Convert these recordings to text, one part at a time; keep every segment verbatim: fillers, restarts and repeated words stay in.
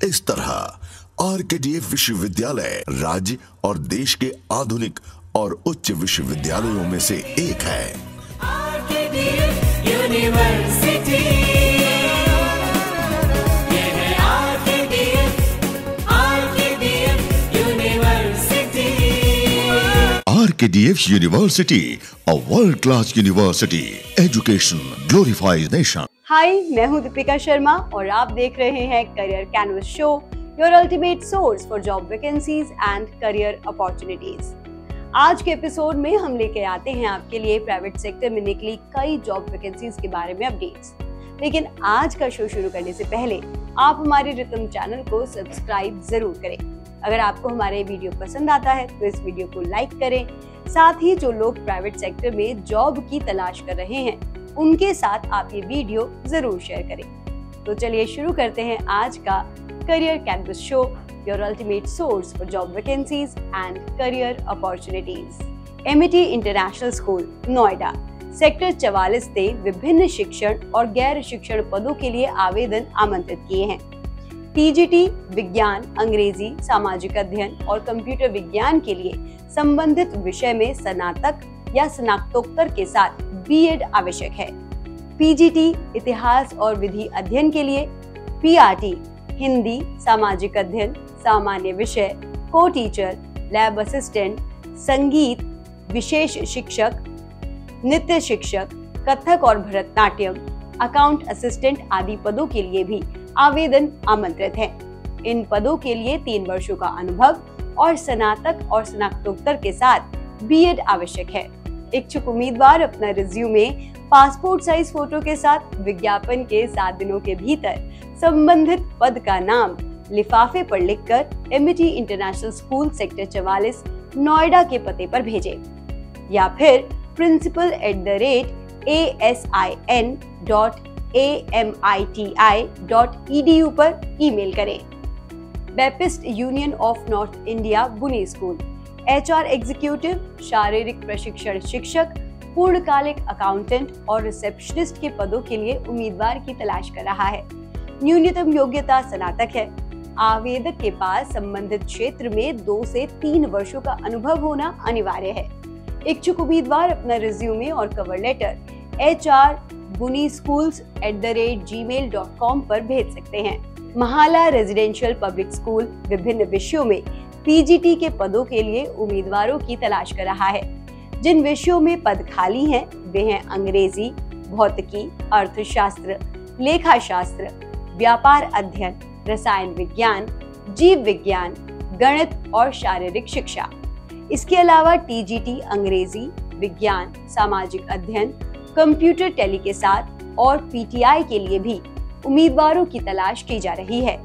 इस तरह आरकेडीएफ विश्वविद्यालय राज्य और देश के आधुनिक और उच्च विश्वविद्यालयों में से एक है। आरकेडीएफ यूनिवर्सिटी, ये है RKDF, RKDF university. RKDF university, a world class university. Education glorifies nation. Hi, मैं हूँ दीपिका शर्मा और आप देख रहे हैं career canvas show, your ultimate source for job vacancies and career opportunities. आज के एपिसोड में हम लेके आते हैं आपके लिए प्राइवेट सेक्टर में निकली कई जॉब वैकेंसीज के बारे में अपडेट्स। लेकिन आज का शो शुरू करने से पहले आप हमारे रितम चैनल को सब्सक्राइब जरूर करें। अगर आपको हमारे वीडियो पसंद आता है तो इस वीडियो को लाइक करें। साथ ही जो लोग प्राइवेट सेक्टर में जॉब की तलाश कर रहे हैं उनके साथ आप ये वीडियो जरूर शेयर करें। तो चलिए शुरू करते हैं आज का career canvas show, your ultimate source for job vacancies and career opportunities. Amity International School Noida sector चवालीस ने विभिन्न शिक्षण और गैर शिक्षण पदों के लिए आवेदन आमंत्रित किए हैं। टीजीटी विज्ञान, अंग्रेजी, सामाजिक अध्ययन और कंप्यूटर विज्ञान के लिए संबंधित विषय में स्नातक या स्नातकोत्तर के साथ बीएड आवश्यक है। पीजीटी इतिहास और विधि अध्ययन के लिए, पीआरटी हिंदी, सामाजिक अध्ययन, सामान्य विषय, को टीचर, लैब असिस्टेंट, संगीत, विशेष शिक्षक, नृत्य शिक्षक, कथक और भरतनाट्यम, अकाउंट असिस्टेंट आदि पदों के लिए भी आवेदन आमंत्रित है। इन पदों के लिए तीन वर्षों का अनुभव और स्नातक और स्नातकोत्तर के साथ बीएड आवश्यक है। इच्छुक उम्मीदवार अपना रिज्यूमे पासपोर्ट साइज फोटो के साथ विज्ञापन के सात दिनों के भीतर संबंधित पद का नाम लिफाफे पर लिखकर एमिटी इंटरनेशनल स्कूल सेक्टर चवालीस नोएडा के पते पर भेजें या फिर principal at the rate A S I N dot A M I T I dot E D U पर ईमेल करें। Baptist Union of North India BUNI school HR executive, शारीरिक प्रशिक्षण शिक्षक, पूर्णकालिक अकाउंटेंट और रिसेप्शनिस्ट के पदों के लिए उम्मीदवार की तलाश कर रहा है। न्यूनतम योग्यता स्नातक है। आवेदक के पास संबंधित क्षेत्र में दो से तीन वर्षों का अनुभव होना अनिवार्य है। इच्छुक उम्मीदवार अपना रिज्यूमे और cover letter H R BUNI schools at the rate Gmail dot com पर भेज सकते हैं। महाला रेजिडेंशियल पब्लिक स्कूल विभिन्न विषयों में पीजीटी के पदों के लिए उम्मीदवारों की तलाश कर रहा है। जिन विषयों में पद खाली हैं वे हैं अंग्रेजी, भौतिकी, अर्थशास्त्र, लेखा शास्त्र, व्यापार अध्ययन, रसायन विज्ञान, जीव विज्ञान, गणित और शारीरिक शिक्षा। इसके अलावा टीजीटी अंग्रेजी, विज्ञान, सामाजिक अध्ययन, कंप्यूटर टेली के साथ और पीटीआई के लिए भी उम्मीदवारों की तलाश की जा रही है।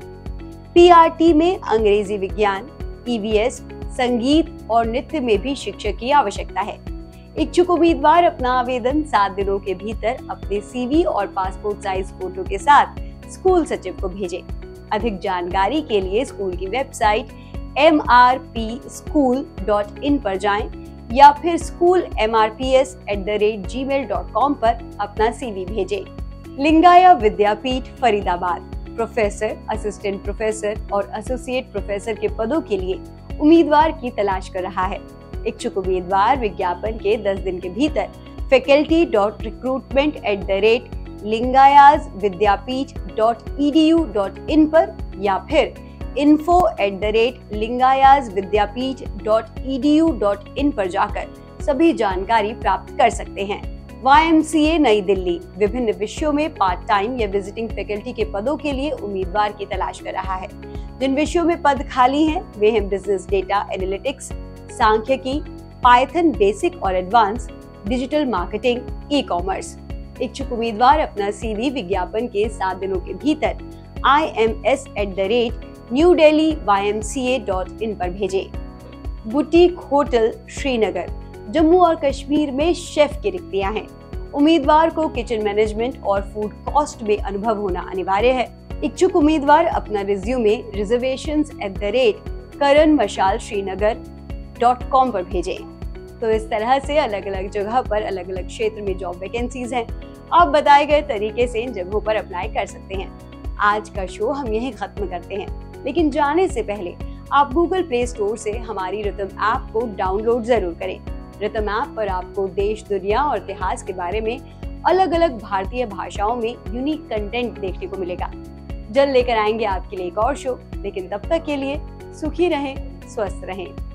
पीआरटी में अंग्रेजी विज्ञान, ईवीएस, संगीत और नृत्य में भी शिक्षक की आवश्यकता है। इच्छुक उम्मीदवार अपना आवेदन सात दिनों के भीतर अपने सीवी और पासपोर्ट साइज फोटो के साथ स्कूल सचिव को भेजें। अधिक जानकारी के लिए स्कूल की website M R P school dot in पर जाएं या फिर school M R P S at the rate Gmail dot com पर अपना सीवी भेजें। Lingaya's Vidyapeeth Faridabad professor, assistant professor और एसोसिएट प्रोफेसर के पदों के लिए उम्मीदवार की तलाश कर रहा है। इच्छुक उम्मीदवार विज्ञापन के दस दिन के भीतर faculty dot recruitment at the rate Lingayas Vidyapeeth dot E D U dot in पर या फिर info at the rate Lingayas Vidyapeeth dot E D U dot in पर जाकर सभी जानकारी प्राप्त कर सकते हैं। वाई एम सी ए नई दिल्ली विभिन्न विषयों में पार्ट टाइम या विजिटिंग फैकल्टी के पदों के लिए उम्मीदवार की तलाश कर रहा है। जिन विषयों में पद खाली हैं वे हैं बिजनेस डेटा एनालिटिक्स, सांख्यिकी, पाइथन बेसिक और advance, digital marketing, e commerce. इच्छुक उम्मीदवार अपना सीवी विज्ञापन के सात दिनों के भीतर I M S at the rate new Delhi Y M C A dot in पर भेजें। बुटीक होटल श्रीनगर जम्मू और कश्मीर में शेफ की रिक्तियां हैं। उम्मीदवार को किचन मैनेजमेंट और फूड कॉस्ट में अनुभव होना अनिवार्य है। इच्छुक उम्मीदवार अपना resume reservations at the rate Karan Mashal Srinagar dot com पर भेजें। तो इस तरह से अलग अलग जगह पर अलग अलग क्षेत्र में जॉब वैकेंसीज हैं। आप बताए गए तरीके से इन जगहों पर अप्लाई कर सकते हैं। आज का शो हम यहीं खत्म करते हैं। लेकिन जाने से पहले आप गूगल प्ले स्टोर से हमारी रिदम ऐप को डाउनलोड जरूर करें। रिदम ऐप पर आपको देश, दुनिया और इतिहास के बारे में अलग अलग भारतीय भाषाओं में यूनिक कंटेंट देखने को मिलेगा। जल्द लेकर आएंगे आपके लिए एक और शो, लेकिन तब तक के लिए सुखी रहें, स्वस्थ रहें।